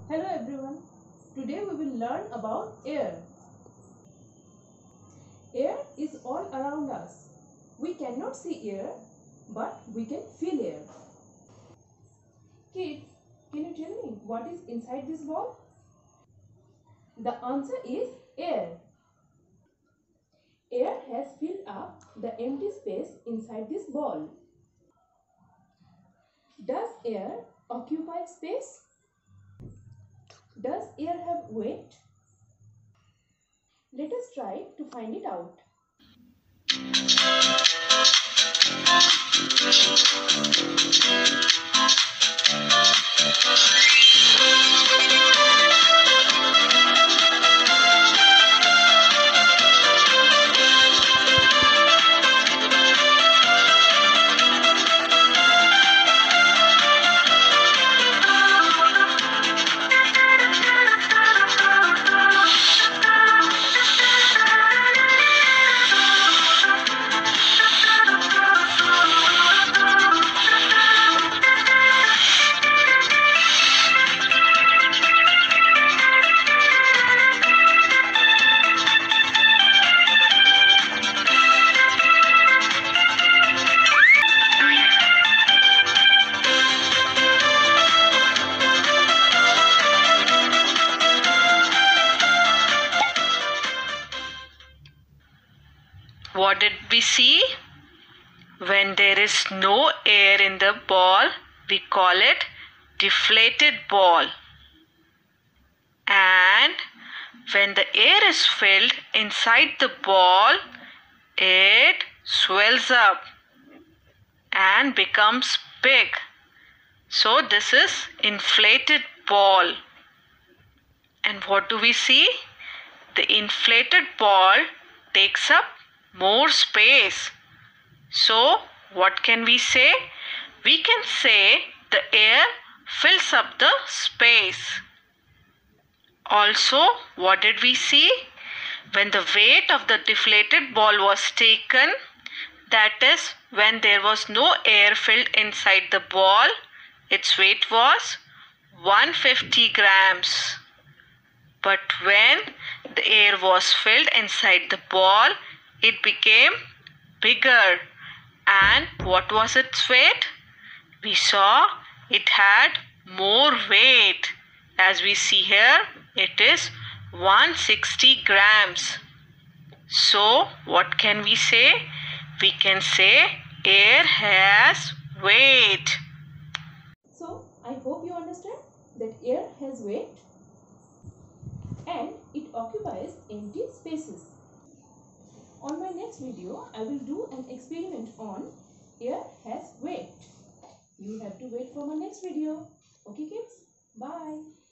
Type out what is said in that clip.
Hello everyone. Today we will learn about air. Air is all around us. We cannot see air, but we can feel air. Kids, can you tell me what is inside this ball? The answer is air. Air has filled up the empty space inside this ball. Does air occupy space? Does air have weight? Let us try to find it out. What did we see? When there is no air in the ball, we call it deflated ball. And when the air is filled inside the ball, it swells up and becomes big. So this is inflated ball. And what do we see? The inflated ball takes up more space. So what can we say? We can say the air fills up the space. Also, what did we see? When the weight of the deflated ball was taken, that is when there was no air filled inside the ball, its weight was 150 grams. But when the air was filled inside the ball, it became bigger. And what was its weight? We saw it had more weight. As we see here, it is 160 grams. So what can we say? We can say air has weight. So I hope you understand that air has weight and it occupies empty spaces. On my next video, I will do an experiment on air has weight. You have to wait for my next video. Okay kids? Bye.